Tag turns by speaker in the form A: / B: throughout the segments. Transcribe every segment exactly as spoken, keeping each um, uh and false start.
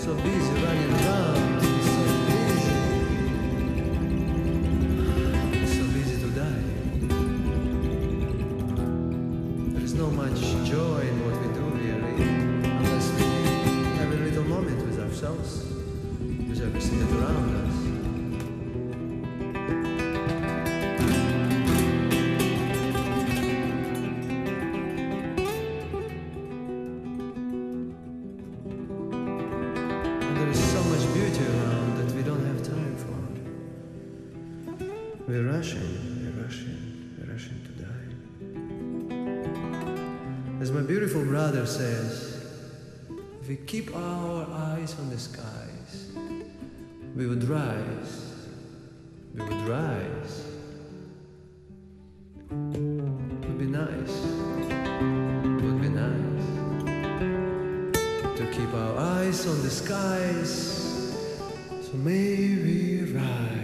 A: So busy running around, so busy, so busy to die. There is no much joy in what we do really, unless we have a little moment with ourselves, with everything that's around us. We're rushing, we're rushing, we're rushing to die. As my beautiful brother says, if we keep our eyes on the skies, we would rise, we would rise. It would be nice, it would be nice to keep our eyes on the skies, so maybe rise.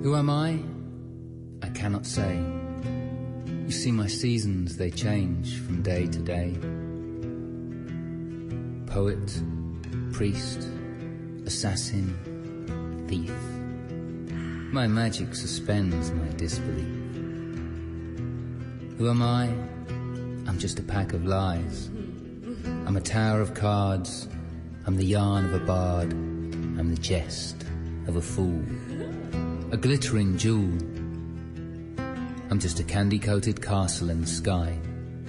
B: Who am I? I cannot say. You see, my seasons, they change from day to day. Poet, priest, assassin, thief. My magic suspends my disbelief. Who am I? I'm just a pack of lies. I'm a tower of cards. I'm the yarn of a bard. I'm the jest of a fool. A glittering jewel. I'm just a candy-coated castle in the sky.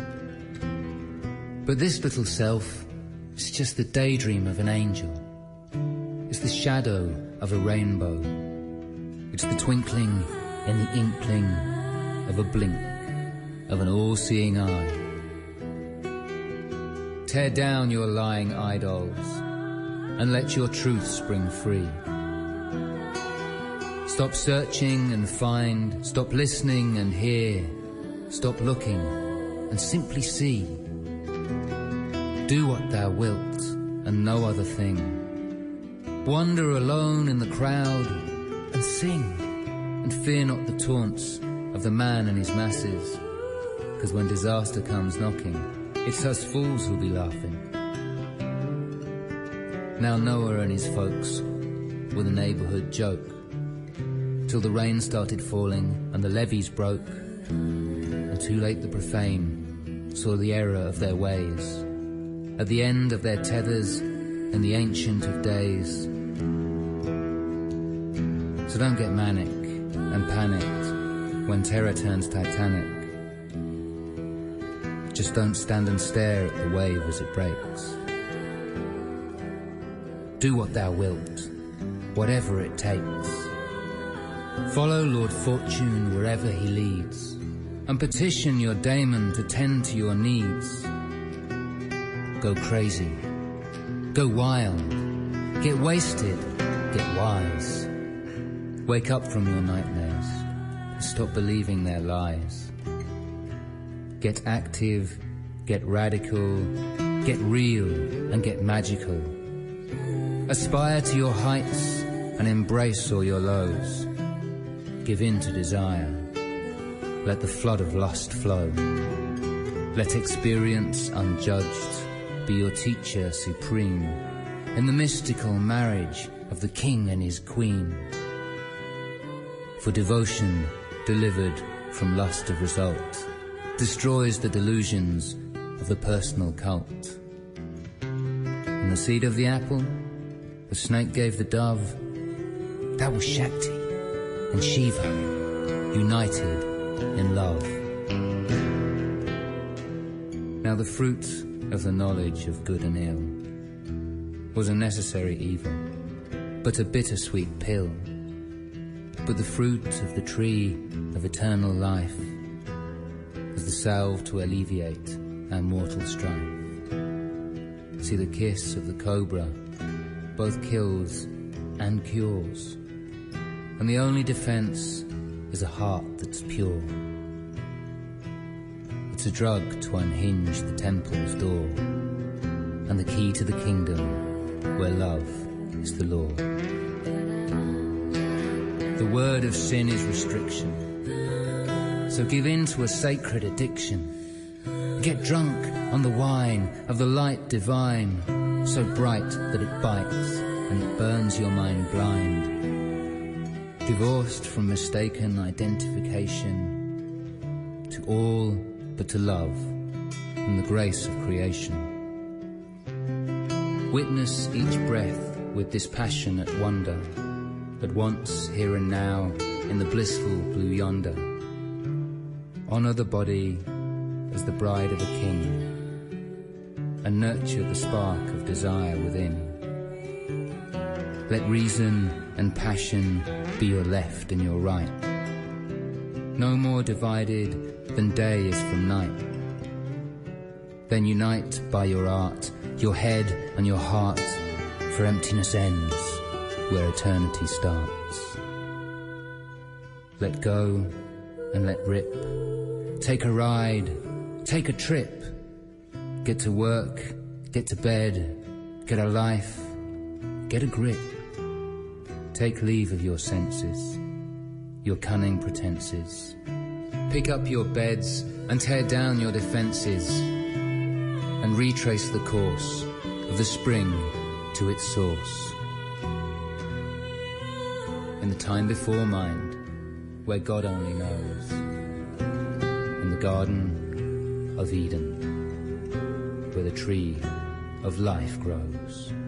B: But this little self is just the daydream of an angel. It's the shadow of a rainbow. It's the twinkling in the inkling of a blink of an all-seeing eye. Tear down your lying idols and let your truth spring free. Stop searching and find, stop listening and hear, stop looking and simply see. Do what thou wilt and no other thing. Wander alone in the crowd and sing, and fear not the taunts of the man and his masses, because when disaster comes knocking, it's us fools who'll be laughing. Now Noah and his folks were the neighbourhood joke, till the rain started falling and the levees broke, and too late the profane saw the error of their ways, at the end of their tethers in the ancient of days. So don't get manic and panicked when terror turns titanic. Just don't stand and stare at the wave as it breaks. Do what thou wilt, whatever it takes. Follow Lord Fortune wherever he leads, and petition your daemon to tend to your needs. Go crazy, go wild, get wasted, get wise. Wake up from your nightmares and stop believing their lies. Get active, get radical, get real and get magical. Aspire to your heights and embrace all your lows. Give in to desire. Let the flood of lust flow. Let experience unjudged be your teacher supreme in the mystical marriage of the king and his queen. For devotion delivered from lust of result destroys the delusions of the personal cult. In the seed of the apple, the snake gave the dove. That was Shakti and Shiva, united in love. Now the fruit of the knowledge of good and ill was a necessary evil, but a bittersweet pill. But the fruit of the tree of eternal life is the salve to alleviate our mortal strife. See, the kiss of the cobra both kills and cures, and the only defense is a heart that's pure. It's a drug to unhinge the temple's door, and the key to the kingdom where love is the law. The word of sin is restriction, so give in to a sacred addiction. Get drunk on the wine of the light divine, so bright that it bites and it burns your mind blind. Divorced from mistaken identification, to all but to love and the grace of creation. Witness each breath with dispassionate wonder, at once, here and now, in the blissful blue yonder. Honour the body as the bride of a king, and nurture the spark of desire within. Let reason and passion be your left and your right, no more divided than day is from night. Then unite by your art, your head and your heart, for emptiness ends where eternity starts. Let go and let rip. Take a ride, take a trip. Get to work, get to bed, get a life, get a grip. Take leave of your senses. your cunning pretenses. Pick up your beds and tear down your defences, and retrace the course of the spring to its source. In the time before mind, where God only knows, in the Garden of Eden, where the tree of life grows.